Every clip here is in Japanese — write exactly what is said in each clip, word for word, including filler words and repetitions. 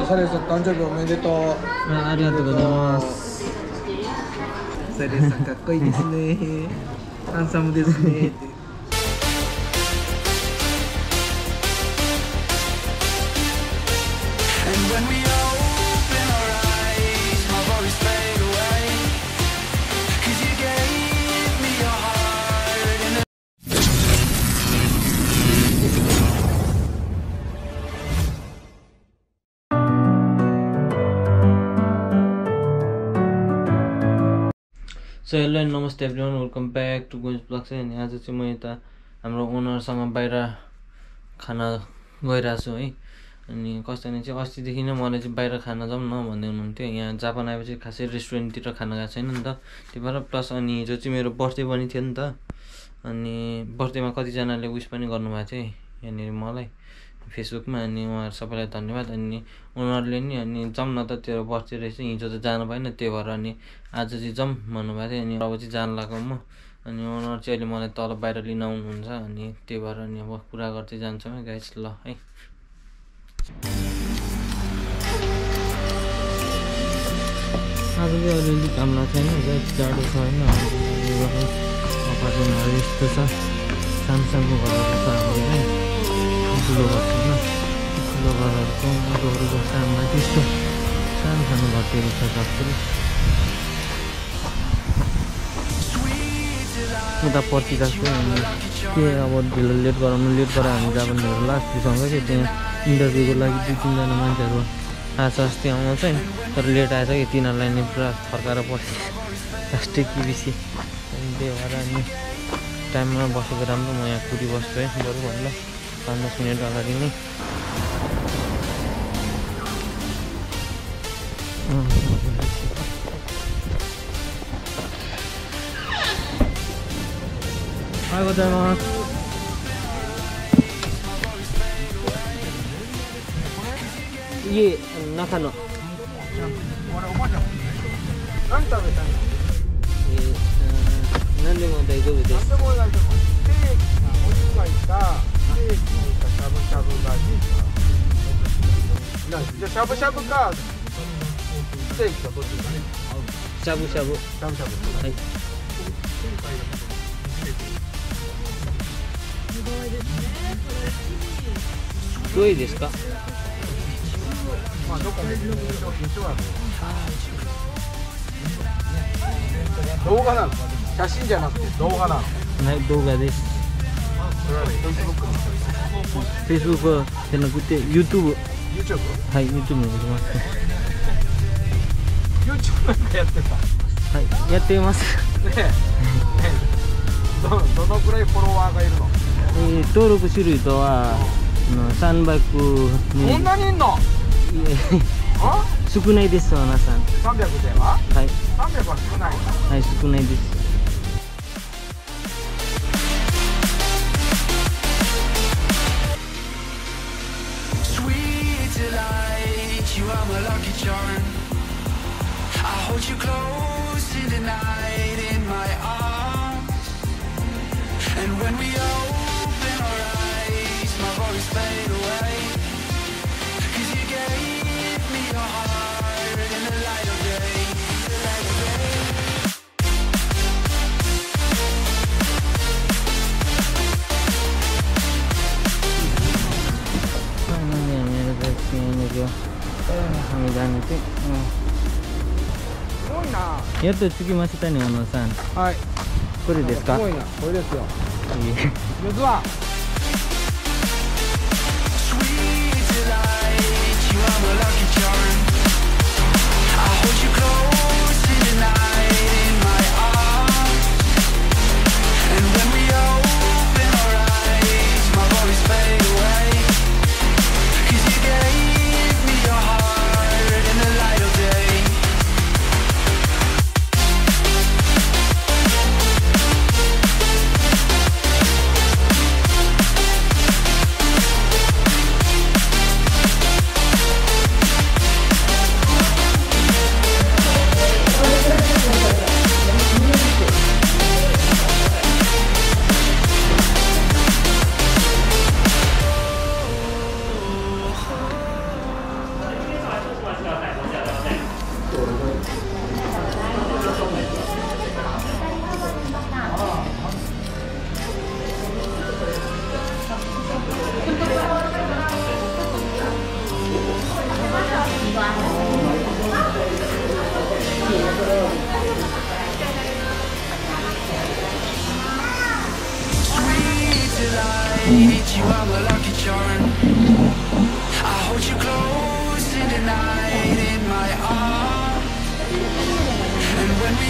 サレさん誕生日おめでとう。 あ、ありがとうございます。 サレさんかっこいいですね。ハンサムですね。 so hello and नमस्ते everyone, welcome back to Goins blogs. अनि आज चाहिँ म यता हाम्रो ओनरसँग बाहिर खाना गइरहेको छु है। अनि कस्तो भने चाहिँ अस्तिदेखि नै मलाई चाहिँ बाहिर खाना जाउँ न भन्दै हुनुहुन्थ्यो। यहाँ जापान आएपछि खासै रेस्टुरेन्टतिर खाना गएको छैन नि त, त्यही भएर प्लस अनि हिजो चाहिँ मेरो बर्थडे पनि थियो नि त। अनि बर्थडेमा कतिजनाले विस पनि गर्नुभएको थियो यहाँनिर मलाई फेसबुकमा। अनि उहाँहरू सबैलाई धन्यवाद। अनि उनीहरूले नि अनि जाउँ न त तेरो बर्थडे रहेछ, हिजो त जानु भएन, त्यही भएर अनि आज चाहिँ जाउँ भन्नुभएको थियो। अनि अब चाहिँ जानु लाग्यो म। अनि उनीहरू चाहिँ अहिले मलाई तल बाहिर लिन आउनुहुन्छ। अनि त्यही भएर अनि अब कुरा गर्दै जान्छौँ है गाइस, ल है। आज चाहिँ अलिअलि काम लाग्छ छैन, जाडो छ होइन, अपार्टमेन्टहरू यस्तो छ, सानो सानो घरहरू छ हाम्रो चाहिँ, ठुलो घर छैन, ठुलो घरहरू चाहिँ अरूहरू जस्तो हामीलाई त्यस्तो सानो सानो घरहरू छ सबैले। उता पर्खिरहेको छु। अनि के अब ढिलो लेट गराउनु, लेट गरायो हामी जापान लास्ट सँग कि त्यहाँ इन्टरभ्यूको लागि दुई तिनजना मान्छेहरू आज अस्ति आउनु चाहिँ, तर लेट आएछ कि तिनीहरूलाई नि पुरा फर्काएर पर्थ्यो लास्टै कि बेसी। अनि त्यही भएर अनि टाइममा बसेको राम्रो, म यहाँ कुदी बस्छु है बरु भन्दा पाँच दस मिनट अगाडि नै।おはようございます。家中の。 何食べたいの？ えー、何でも大丈夫です。 何でも大丈夫。ステーキがお湯がいか、ステーキかしゃぶしゃぶがいいか。じゃあしゃぶしゃぶかステーキかどっちかね。 しゃぶしゃぶ。 しゃぶしゃぶ。 はい。すごいですか？ まあどこも一緒なの。動画なの？写真じゃなくて動画なの？ はい、動画です。 それはね、 Facebook じゃなくて YouTube。 YouTube？ はい、YouTube もできます。 YouTube なんかやってた？ はい、やってます。 ねえ。どどのくらいフォロワーがいるの？ えー、登録種類とはさんびゃくに。 そんなにいんの？あ？ 少ないです、皆さん。 さんびゃくでは？ はい。 さんびゃくは少ない。 はい、少ないです。हामी जाने चाहिँやっと着きましたね、小野さん。 はい。 これですか？ すごいな、これですよ。 いい。 まずは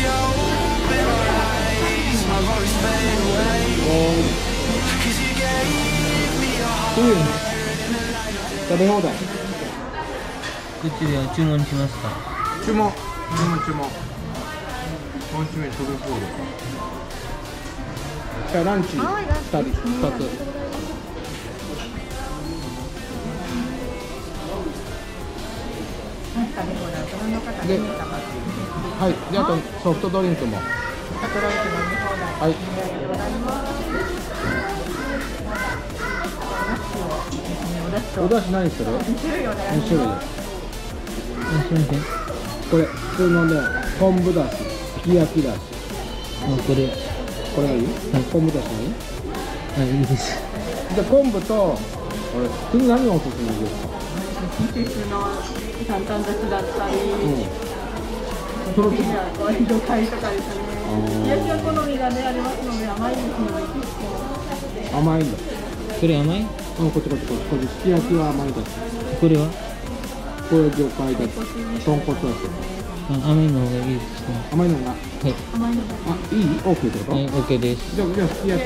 そういうの食べ放題。 こっちでは注文しますか？ 注文、注文、注文。ワンチメン食べ放題。じゃあランチふたり、ふたつ。で、はい、であとソフトドリンクも。はい。お出汁何する？に種類。に種類。これ普通のね、昆布だし、すき焼きだし。 これ、 これがいい？昆布だしね。 はい、いいです。 じゃあ昆布と、これ次何がおすすめですか？ 季節の担々だしだったり、 その次はこういう魚介とかですね。焼きは好みがねありますので甘いですので結構甘いんだ。 これ甘い？ うん、こっちこっちこっち。これすき焼きは甘いだし。 これは？ これ魚介だし。豚骨だし。 あ、甘いの方がいいですね。 甘いのが。 はい。 甘いのがあ、いい？オーケーってこと？ はい、オッケーです。 じゃあ、じゃあすき焼き。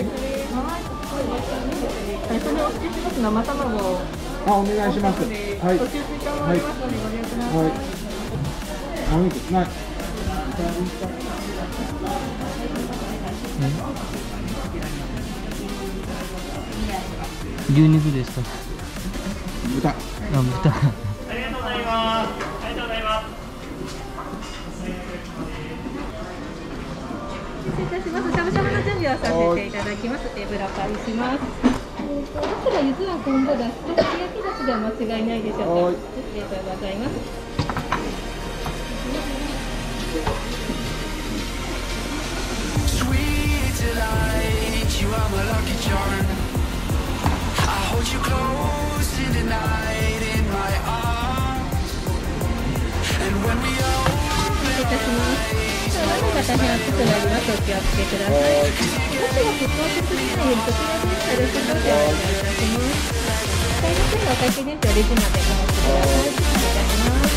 最初にお付けします生卵を。 あ、お願いします。はい。 途中追加もありますのでご利用ください。 はい。お肉ない。 牛肉ですか？ 豚。 あ、豚。 ありがとうございます。ありがとうございます。 失礼いたします。しゃぶしゃぶの準備をさせていただきます。テーブルお借りします。えっと、どちらゆずは昆布だしとすき焼きだしでは間違いないでしょうか。 はい。 ありがとうございます。 Sweet delight, you are my lucky charm. I hold you close in the night in my arms. And when we 失礼いたします。鍋が大変熱くなります。お気をつけください。箸が沸騰しすぎないように、こちらで軽く少しお願いいたします。使いませんが、お会計伝票レジまでお持ちください。失礼いたします。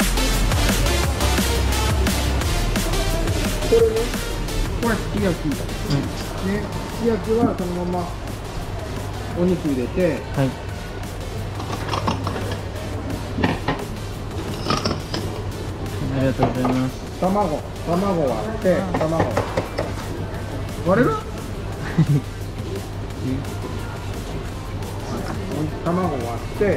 これね、これすき焼き。ね、すき焼きはそのままお肉入れて。 はい。ありがとうございます。 卵、卵割って、卵。割れる？卵割って、 はい。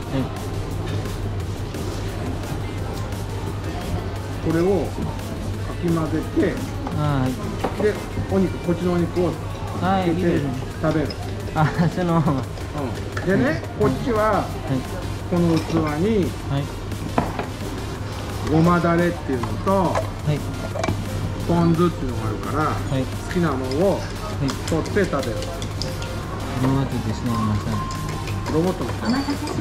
これをかき混ぜて、 あで、お肉、こっちのお肉をーはい、 つけていいですね。 食べる。 あ、そのまま。はうん、でね、こっちはこの器にい。はい。 ごまだれっていうのとはい。 ポン酢っていうのがあるから、 はい。 好きなものをはい。 取って食べる。 ロボットですね、皆さん。 ロボットの人。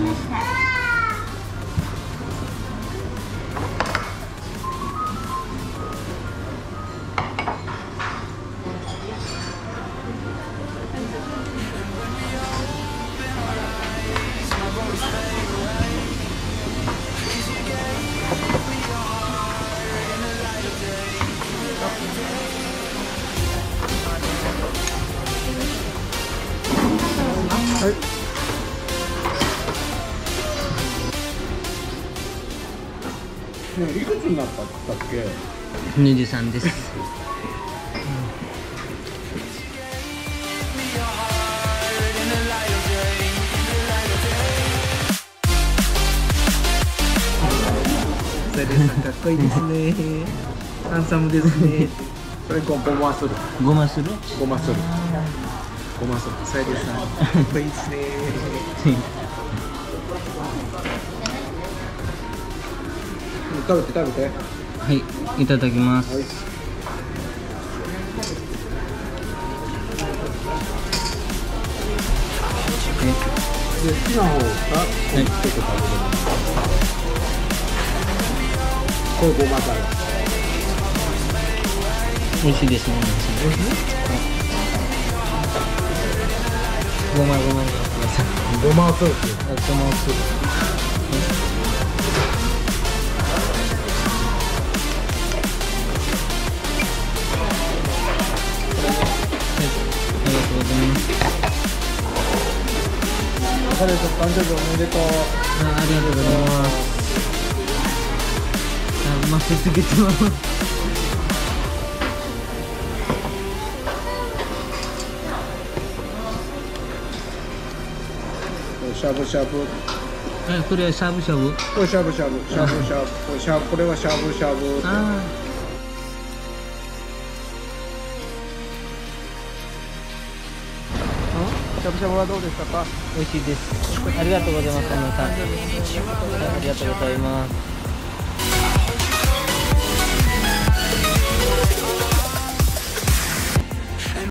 はい。ねえ、いくつになったって言ったっけ？ にじゅうさんです。 さゆりさんかっこいいですね。ハンサムですね。 それごごまする。 ごまする？ ごまする。ごまする。 さゆりさんかっこいいですね。 食べて食べて。 はい、いただきます。 はい。で、好きな方がつけて食べる。これごまだれ。 美味しいですね。 おいしい？ ごまごまになってます。 ごまをするっていう。 あ、ごまをする。 です。誕生日おめでとう。 あありがとうございます。あ、ませすぎてます。 しゃぶしゃぶ。 え、これしゃぶしゃぶ。 これしゃぶしゃぶ、しゃぶしゃぶ、これしゃぶ、これはしゃぶしゃぶ。 あしゃぶしゃぶはどうでしたか？ 美味しいです。ありがとうございます。皆さん。ありがとうございます。